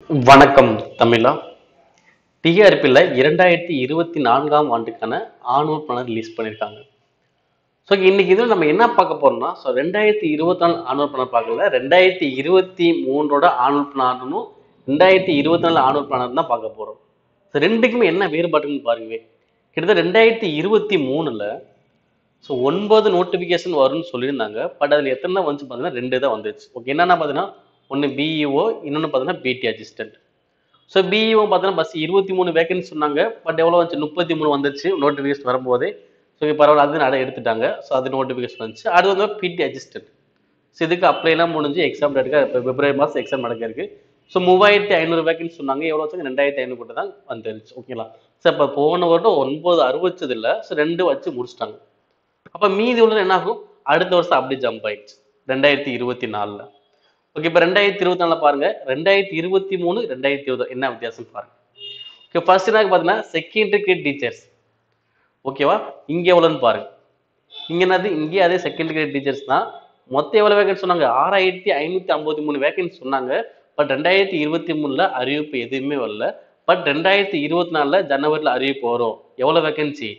வணக்கம் தமிழா. டிஆர்பியில் 2024 ஆண்டுக்கான ஆனுவல் பிளானர் ரிலீஸ் பண்ணியிருக்காங்க. ஸோ இன்னைக்கு இதில் நம்ம என்ன பார்க்க போறோம்னா, 2024 ஆனுவல் பிளானர் பார்க்கல, 2023 ஆனுவல் பிளானரும் 2024 ஆனுவல் பிளானர் தான் பார்க்க போறோம். ஸோ ரெண்டுக்குமே என்ன வேறுபாடுன்னு பாருங்க. கிட்டத்தட்ட 2023ல் 9 நோட்டிபிகேஷன் வரும்னு சொல்லியிருந்தாங்க. பட் அதில் எத்தனை வந்துச்சு பார்த்தீங்கன்னா 2 தான் வந்துச்சு. ஓகே, என்னன்னா பார்த்தீங்கன்னா ஒன்று பிஇஓ, இன்னொன்று பார்த்தீங்கன்னா பிடி அசிஸ்டன்ட். ஸோ பிஇஓ பார்த்தீங்கன்னா பஸ் 23 வேகன்சி சொன்னாங்க. பட் எவ்வளோ வந்துச்சு, 33 வந்துச்சு நோட்டிஃபிகேஷன் வரும்போதே. ஸோ பரவாயில்ல, அது நடை எடுத்துட்டாங்க. ஸோ அது நோட்டிஃபிகேஷன் வந்துச்சு. அடுத்து வந்து பிடி அசிஸ்டன்ட். ஸோ இதுக்கு அப்ளைலாம் முடிஞ்சு எக்ஸாம் நடக்க இப்போ பிப்ரவரி மாதம் எக்ஸாம் நடக்க இருக்கு. ஸோ 3500 வேகன்சி சொன்னாங்க. எவ்வளோ வச்சாங்க, 2500 கூட தான் வந்துருச்சு. ஓகேங்களா. ஸோ இப்போ போன வருடம் 9 அறிவிச்சது இல்லை. ஸோ 2 வச்சு முடிச்சிட்டாங்க. அப்போ மீதி உள்ள என்ன ஆகும், அடுத்த வருஷம் அப்படி ஜம்ப் ஆயிடுச்சு 2024. ஓகே, இப்போ 2024 பாருங்க, 2023 2020 என்ன வித்தியாசம் பாருங்க. ஓகே, ஃபர்ஸ்ட் என்ன பார்த்தீங்கன்னா செகண்டரி கிரேட் டீச்சர்ஸ். ஓகேவா, இங்க எவ்வளோன்னு பாருங்க. இங்க என்னது, இங்கே அதே செகண்டரி கிரேட் டீச்சர்ஸ் தான். மொத்தம் எவ்வளோ வேகன்சி சொன்னாங்க, 6553 வேகன்சி சொன்னாங்க. பட் 2023ல அறிவிப்பு எதுவுமே வரல. பட் 2024 ஜனவரியில் அறிவிப்பு வரும். எவ்வளோ வேகன்சி,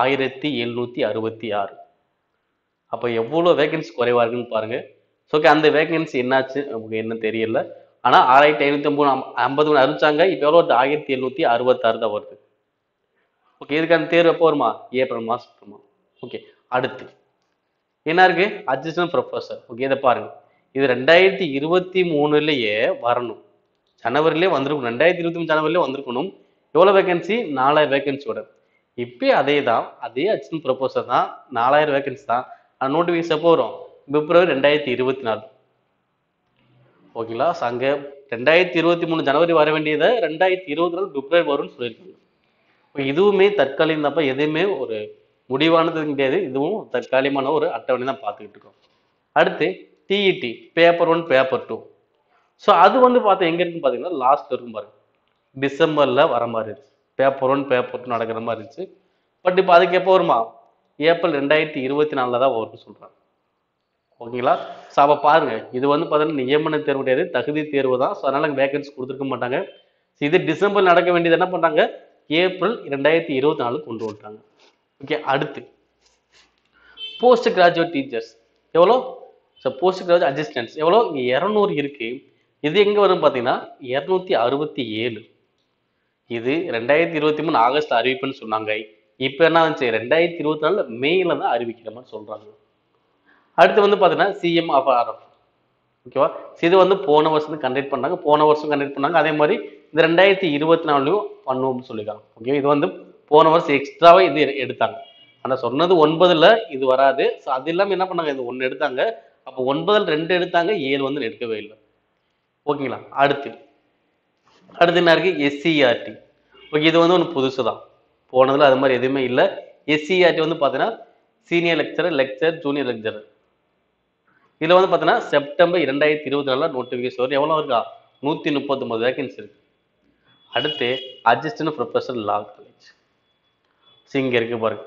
1766. அப்போ எவ்வளோ வேகன்சி குறைவா இருக்குன்னு பாருங்க. ஸோ ஓகே, அந்த வேகன்சி என்னாச்சு நமக்கு என்ன தெரியல. ஆனால் 6550 அறிவிச்சாங்க. இப்போ எவ்வளோ வருது, 1766 தான் வருது. ஓகே, இதுக்கான தேர்வு எப்போ வருமா, ஏப்ரல் மாதம் வருமா. ஓகே, அடுத்து என்ன இருக்கு, அசிஸ்டன்ட் ப்ரொஃபஸர். ஓகே, இதை பாருங்க. இது 2023லேயே வரணும். ஜனவரிலே வந்திருக்கணும். 2023 ஜனவரிலே வந்திருக்கணும். எவ்வளோ வேகன்சி, 4000 வேகன்சியோட. இப்போ அதே தான், அதே அசிஸ்டன்ட் ப்ரொஃபஸர் தான், 4000 வேகன்சி தான். அந்த நோட்டிஃபிகேஷன் எப்போ வரும், பிப்ரவரி 2024. ஓகேங்களா. அங்கே 2023 ஜனவரி வர வேண்டியதை 2024 பிப்ரவரி வரும்னு சொல்லியிருக்காங்க. இதுவுமே தற்காலிகம் தப்ப, எதுவுமே ஒரு முடிவானது கிடையாது. இதுவும் தற்காலிகமான ஒரு அட்டவணை தான் பார்த்துக்கிட்டு இருக்கோம். அடுத்து டிஇடி பேப்பர் 1 பேப்பர் 2. ஸோ அது வந்து பார்த்தா எங்க இருக்குன்னு பார்த்தீங்கன்னா லாஸ்ட் இருக்கும் பாருங்க, டிசம்பர்ல வர மாதிரி இருந்துச்சு. பேப்பர் 1 பேப்பர் 2 நடக்கிற மாதிரி இருந்துச்சு. பட் இப்போ அதுக்கு எப்போ வருமா, ஏப்ரல் 2024 தான் வரும்னு சொல்றாங்க. ஓகேங்களா. ஸோ அப்போ பாருங்க, இது வந்து பார்த்தீங்கன்னா நியமன தேர்வு கிடையாது, தகுதி தேர்வு தான். ஸோ அதனால வேகன்சி கொடுத்துருக்க மாட்டாங்க. இது டிசம்பர் நடக்க வேண்டியது என்ன பண்றாங்க, ஏப்ரல் 2024 கொண்டு வந்துட்டாங்க. ஓகே, அடுத்து போஸ்ட் கிராஜுவேட் டீச்சர்ஸ் எவ்வளோ, ஸோ போஸ்ட் கிராஜுவேட் அசிஸ்டன்ஸ் எவ்வளோ, இங்கே 200 இருக்கு. இது எங்கே வரும் பார்த்தீங்கன்னா 267. இது 2023 ஆகஸ்ட் அறிவிப்புன்னு சொன்னாங்க. இப்போ என்ன வந்துச்சு, 2024 மேல தான் அறிவிக்கிற மாதிரி சொல்றாங்க. அடுத்து வந்து பார்த்தீங்கன்னா சிஎம்ஆர்எஃப். ஓகேவா. இது வந்து போன வருஷம் கண்டக்ட் பண்ணாங்க, போன வருஷம் கண்டக்ட் பண்ணாங்க. அதே மாதிரி இந்த 2024 பண்ணுவோம்னு சொல்லியிருக்காங்க. ஓகே, இது வந்து போன வருஷம் எக்ஸ்ட்ராவே இது எடுத்தாங்க. ஆனால் சொன்னது 9ல் இது வராது. ஸோ அது இல்லாமல் என்ன பண்ணாங்க, இது 1 எடுத்தாங்க. அப்போ 9ல் 2 எடுத்தாங்க, 7 வந்து எடுக்கவே இல்லை. ஓகேங்களா. அடுத்து அடுத்து என்ன இருக்கு, எஸ்சிஆர்டி. ஓகே, இது வந்து ஒன்று புதுசு தான். போனதில் அது மாதிரி எதுவுமே இல்லை. எஸ்சிஆர்டி வந்து பார்த்தீங்கன்னா senior lecturer, lecture, junior lecturer. இதுல வந்து பார்த்தீங்கன்னா செப்டம்பர் 2024 நோட்டிஃபிகேஷன் வரும். எவ்வளோ இருக்கா, 139 வேகன்சி இருக்கு. அடுத்து அசிஸ்டன்ட் ப்ரொஃபஸர் லா காலேஜ். இங்க இருக்கு பாருங்க,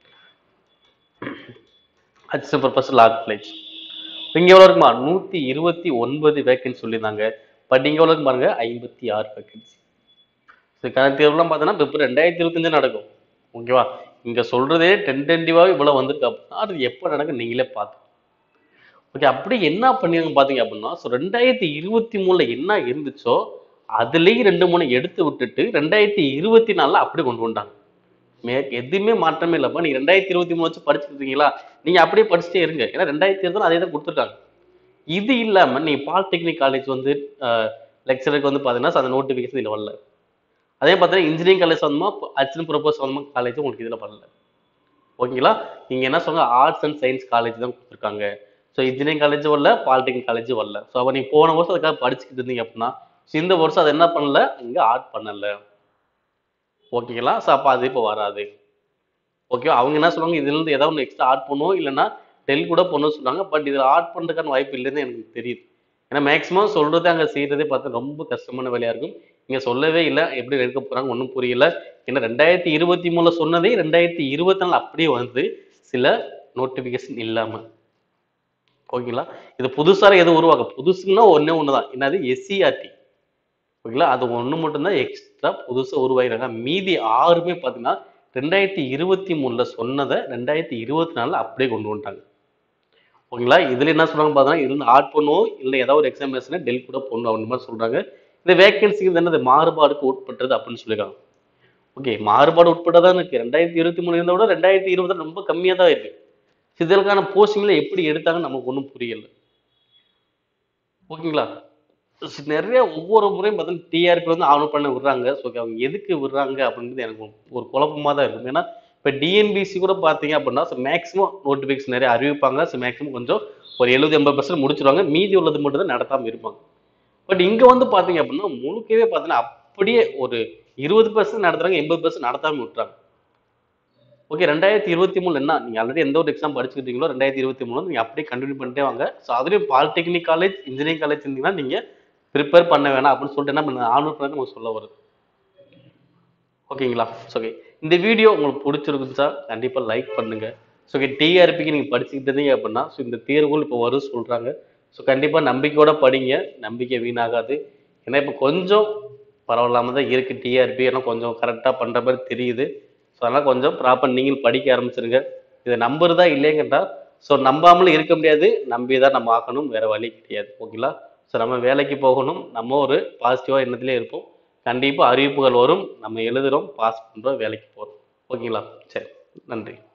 அசிஸ்டன்ட் ப்ரொஃபஸர் லா காலேஜ். இங்க எவ்வளோ இருக்குமா, 129 வேகன்சி சொல்லியிருந்தாங்க. பட் இங்க எவ்வளோ இருக்கு பாருங்க, 56 வேகன்சி. கணக்கு தேர்வுலாம் பார்த்தீங்கன்னா பிப்ரவரி 2025 நடக்கும். ஓகேவா. இங்க சொல்றதே டென்டென்டிவாக இவ்வளோ வந்திருக்கு அப்படின்னா அது எப்போ நடக்கும் நீங்களே பார்த்து. ஓகே, அப்படி என்ன பண்ணிருங்க பாத்தீங்க அப்படின்னா, 2023ல என்ன இருந்துச்சோ அதுலயும் 2 3 எடுத்து விட்டுட்டு 2024 அப்படி கொண்டு வந்துட்டாங்க. எதுவுமே மாற்றமே இல்லப்பா. நீங்க 2023 வச்சு படிச்சுட்டு இருக்கீங்களா, நீங்க அப்படியே படிச்சுட்டே இருங்க. ஏன்னா 2020 அதே தான் கொடுத்துட்டாங்க. இது இல்லாம நீங்க பாலிடெக்னிக் காலேஜ் வந்து லெக்சருக்கு வந்து பாத்தீங்கன்னா அந்த நோட்டிபிகேஷன் இதுல வரல. அதே பார்த்தீங்கன்னா இன்ஜினியரிங் காலேஜ் சம்பந்தமா அச்சின் ப்ரொபோஸ் சம்பந்தமா காலேஜ் உங்களுக்கு இதுல வரல. ஓகேங்களா. நீங்க என்ன சொல்லுங்க, ஆர்ட்ஸ் அண்ட் சயின்ஸ் காலேஜ் தான் கொடுத்துருக்காங்க. ஸோ இன்ஜினியரிங் காலேஜும் வரல, பாலிடெக்னிக் காலேஜும் வரல. ஸோ அப்போ நீங்கள் போன வருஷம் அதுக்காக படிச்சுக்கிட்டு இருந்தீங்க அப்படின்னா, ஸோ இந்த வருஷம் அதை என்ன பண்ணல, இங்கே ஆட் பண்ணல. ஓகேங்களா. ஸோ அப்போ அது இப்போ வராது. ஓகே, அவங்க என்ன சொல்லுவாங்க, இதுலேருந்து ஏதாவது ஒன்று எக்ஸ்ட்ரா ஆட் பண்ணுவோம், இல்லைன்னா டெல் கூட பண்ணணும்னு சொல்லுவாங்க. பட் இதில் ஆட் பண்ணுறதுக்கான வாய்ப்பு இல்லைன்னு எனக்கு தெரியுது. ஏன்னா மேக்ஸிமம் சொல்றது அங்கே செய்யறதே பார்த்து ரொம்ப கஷ்டமான வேலையா இருக்கும். இங்கே சொல்லவே இல்லை, எப்படி எடுக்க போறாங்க ஒன்றும் புரியல. ஏன்னா 2023 சொன்னதே 2024 அப்படியே வந்து சில நோட்டிபிகேஷன் இல்லாம. ஓகேங்களா. இது புதுசாக எதுவும் உருவாக்க, புதுசுன்னா ஒன்னே ஒண்ணுதான், என்னது எஸ்சிஆர்டி. ஓகேங்களா? அது ஒண்ணு மட்டும் தான் எக்ஸ்ட்ரா புதுசா உருவாகிருக்காங்க. மீதி 6மே பார்த்தீங்கன்னா, 2023ல சொன்னத 2024ல அப்படியே கொண்டு வந்துட்டாங்க. ஓகேங்களா? இதுல என்ன சொல்றாங்க பார்த்தீங்கன்னா, இதுல இருந்து ஆட் பண்ணுவோம், இல்ல ஏதாவது ஒரு எக்ஸாமினேஷன டெலிட் கூட பண்ணணும் அப்படின்ற மாரி சொல்றாங்க. இந்த வேக்கன்சி வந்து என்னது மாறுபாடுக்கு உட்பட்டது அப்படின்னு சொல்லியிருக்காங்க. ஓகே. மாறுபாடு உட்பட தான் இருக்கு. 2023 இருந்தத விட 2020 ரொம்ப கம்மியா தான் இருக்கு. இதற்கான போஸ்டிங்ல எப்படி எடுத்தாங்கன்னு நமக்கு ஒண்ணும் புரியல. ஓகேங்களா? நெறைய ஒவ்வொரு முறையும் பார்த்தீங்கன்னா, டிஆர்பி வந்து ஆன் பண்ண விடுறாங்க. ஸோ அவங்க எதுக்கு விடுறாங்க அப்படின்றது எனக்கு ஒரு குழப்பமா தான் இருக்கும். ஏன்னா, இப்ப டிஎன்பிஎஸ்சி கூட பார்த்தீங்க அப்படின்னா, மேக்ஸிமம் நோட்டிஃபிகேஷன் நெறைய அறிவிப்பாங்க. மேக்ஸிமம் கொஞ்சம் ஒரு 70, 80% முடிச்சுருவாங்க. மீதி உள்ளது மட்டும் தான் நடத்தாம இருப்பாங்க. பட் இங்க வந்து பார்த்தீங்க அப்படின்னா, முழுக்கவே பார்த்தீங்கன்னா, அப்படியே ஒரு 20% நடத்துறாங்க, 80% நடத்தாம விட்டுறாங்க. ஓகே 2023 என்ன நீங்க ஆல்ரெடி எந்த ஒரு எக்ஸாம் படிச்சுட்டு இருக்கீங்களோ 2023 நீங்க அப்படியே கண்டினியூ பண்ணிட்டே வாங்க. ஸோ அதுலயும் பாலிடெக்னிக் காலேஜ், இன்ஜினியரிங் காலேஜ் இருந்தீங்கன்னா நீங்க ப்ரிப்பேர் பண்ண வேணாம் அப்படின்னு சொல்லிட்டு என்ன பண்ண ஆன் பண்ண உங்களுக்கு சொல்ல வருது. ஓகேங்களா? ஓகே. இந்த வீடியோ உங்களுக்கு பிடிச்சிருந்துச்சா கண்டிப்பா லைக் பண்ணுங்க. ஸோ டிஆர்பிக்கு நீங்க படிச்சுக்கிட்டு இருந்தீங்க அப்படின்னா, ஸோ இந்த தேர்வுகள் இப்போ வரும் சொல்றாங்க. ஸோ கண்டிப்பா நம்பிக்கையோட படிங்க. நம்பிக்கை வீணாகாது. ஏன்னா இப்போ கொஞ்சம் பரவாயில்லாம தான் இருக்கு டிஆர்பி. ஏன்னா கொஞ்சம் கரெக்ட்டா பண்ற மாரி தெரியுது. ஸோ அதனால கொஞ்சம் ப்ராப்பர் நீங்களும் படிக்க ஆரம்பிச்சிருங்க. இத நம்புறதா இல்லையேன்னு ஸோ நம்பாமலும் இருக்க முடியாது. நம்பி தான் நம்ம ஆக்கணும். வேற வழி கிடையாது. ஓகேங்களா? ஸோ நம்ம வேலைக்கு போகணும். நம்ம ஒரு பாசிட்டிவா எண்ணத்திலே இருப்போம். கண்டிப்பா அறிவிப்புகள் வரும். நம்ம எழுதுறோம், பாஸ் பண்றோம், வேலைக்கு போறோம். ஓகேங்களா? சரி. நன்றி.